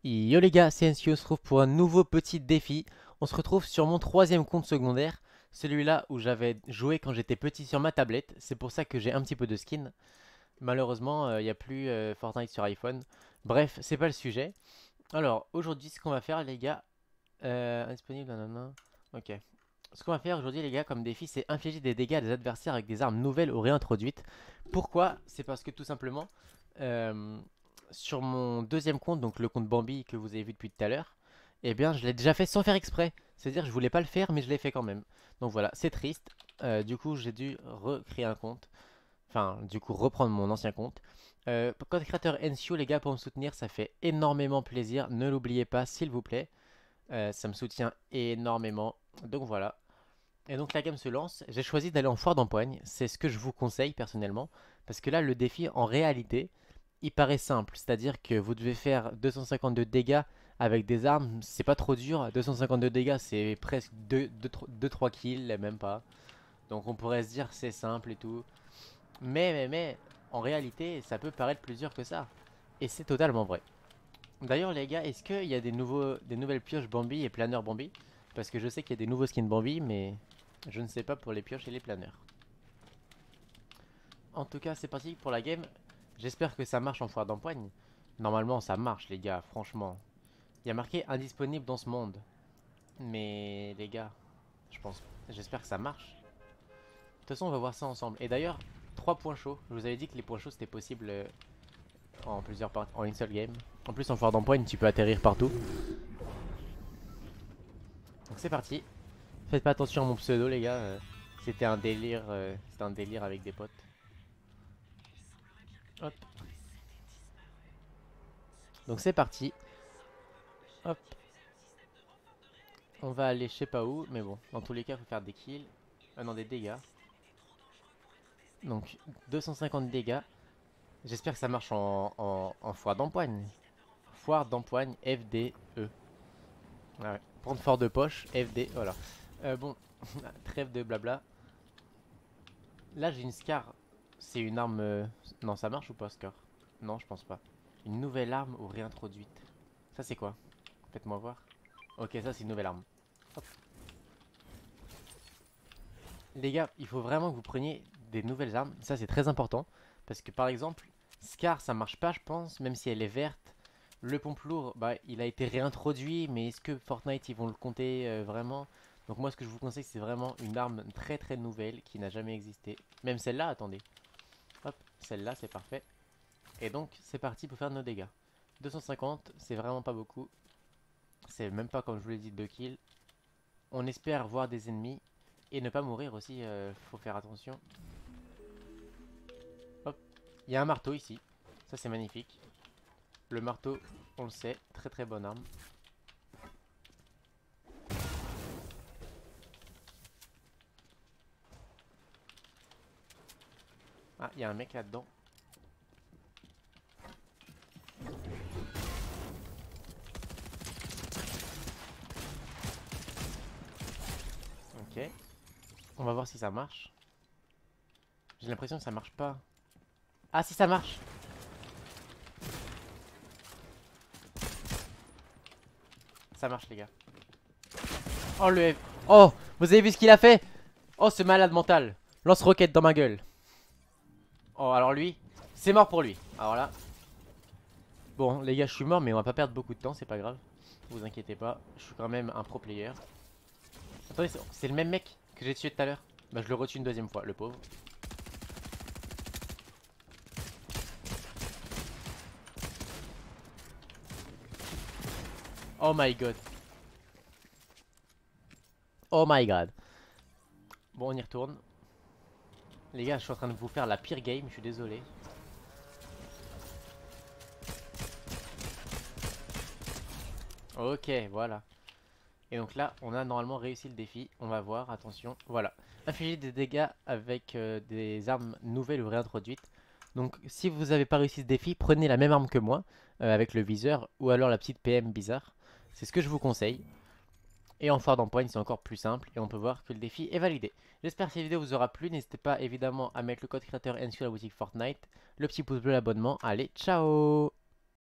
Yo les gars, c'est NC, on se retrouve pour un nouveau petit défi. On se retrouve sur mon troisième compte secondaire, celui-là où j'avais joué quand j'étais petit sur ma tablette. C'est pour ça que j'ai un petit peu de skin. Malheureusement, il n'y a plus Fortnite sur iPhone. Bref, c'est pas le sujet. Alors, aujourd'hui, ce qu'on va faire les gars... indisponible, nanana. Ok. Ce qu'on va faire aujourd'hui les gars comme défi, c'est infliger des dégâts à des adversaires avec des armes nouvelles ou réintroduites. Pourquoi? C'est parce que tout simplement... euh, sur mon deuxième compte, donc le compte Bambi que vous avez vu depuis tout à l'heure, eh bien je l'ai déjà fait sans faire exprès. C'est-à-dire que je voulais pas le faire mais je l'ai fait quand même. Donc voilà, c'est triste. Du coup j'ai dû recréer un compte. Enfin, du coup reprendre mon ancien compte. Code créateur NCO les gars pour me soutenir, ça fait énormément plaisir. Ne l'oubliez pas s'il vous plaît. Ça me soutient énormément. Donc voilà. Et donc la game se lance. J'ai choisi d'aller en foire d'empoigne. C'est ce que je vous conseille personnellement. Parce que là le défi en réalité il paraît simple, c'est-à-dire que vous devez faire 252 dégâts avec des armes, c'est pas trop dur, 252 dégâts c'est presque 2-3 kills, même pas. Donc on pourrait se dire c'est simple et tout. Mais, en réalité ça peut paraître plus dur que ça. Et c'est totalement vrai. D'ailleurs les gars, est-ce qu'il y a des nouvelles pioches Bambi et planeurs Bambi? Parce que je sais qu'il y a des nouveaux skins Bambi, mais je ne sais pas pour les pioches et les planeurs. En tout cas c'est parti pour la game. J'espère que ça marche en foire d'empoigne. Normalement ça marche les gars, franchement. Il y a marqué indisponible dans ce monde. Mais les gars, j'espère que ça marche. De toute façon on va voir ça ensemble. Et d'ailleurs, 3 points chauds. Je vous avais dit que les points chauds c'était possible en plusieurs parties, en une seule game. En plus en foire d'empoigne tu peux atterrir partout. Donc c'est parti. Faites pas attention à mon pseudo les gars. C'était un délire avec des potes. Hop. Donc c'est parti. Hop. On va aller je sais pas où, mais bon, dans tous les cas, il faut faire des kills. Non, des dégâts. Donc, 250 dégâts. J'espère que ça marche en foire d'empoigne. Foire d'empoigne, FDE. Ah ouais. Prendre fort de poche, FD, voilà. Bon, trêve de blabla. Là, j'ai une Scar. C'est une arme... Non, ça marche ou pas, Scar? Non, je pense pas. Une nouvelle arme ou réintroduite. Ça, c'est quoi? Faites-moi voir. Ok, ça, c'est une nouvelle arme. Hop. Les gars, il faut vraiment que vous preniez des nouvelles armes. Ça, c'est très important. Parce que par exemple, Scar, ça marche pas, je pense, même si elle est verte. Le pompe lourd, bah, il a été réintroduit, mais est-ce que Fortnite, ils vont le compter vraiment? Donc moi, ce que je vous conseille, c'est vraiment une arme très très nouvelle qui n'a jamais existé. Même celle-là, attendez. Hop, celle-là, c'est parfait. Et donc, c'est parti pour faire nos dégâts. 250, c'est vraiment pas beaucoup. C'est même pas, comme je vous l'ai dit, 2 kills. On espère voir des ennemis. Et ne pas mourir aussi, faut faire attention. Hop, il y a un marteau ici. Ça c'est magnifique. Le marteau, on le sait, très très bonne arme. Ah, il y a un mec là-dedans. Ok. On va voir si ça marche. J'ai l'impression que ça marche pas. Ah si ça marche. Ça marche les gars. Oh le F... Oh, vous avez vu ce qu'il a fait? Oh ce malade mental. Lance-roquette dans ma gueule. Oh alors lui, c'est mort pour lui. Alors là. Bon les gars, je suis mort mais on va pas perdre beaucoup de temps, c'est pas grave. Vous inquiétez pas, je suis quand même un pro player. Attendez, c'est le même mec que j'ai tué tout à l'heure. Bah je le retue une deuxième fois, le pauvre. Oh my god. Oh my god. Bon, on y retourne. Les gars, je suis en train de vous faire la pire game, je suis désolé. Ok, voilà. Et donc là, on a normalement réussi le défi. On va voir, attention. Voilà. Infliger des dégâts avec des armes nouvelles ou réintroduites. Donc si vous n'avez pas réussi ce défi, prenez la même arme que moi, avec le viseur, ou alors la petite PM bizarre. C'est ce que je vous conseille. Et en foire d'empoigne, c'est encore plus simple. Et on peut voir que le défi est validé. J'espère que cette vidéo vous aura plu. N'hésitez pas évidemment à mettre le code créateur N sur la boutique Fortnite. Le petit pouce bleu, l'abonnement. Allez, ciao!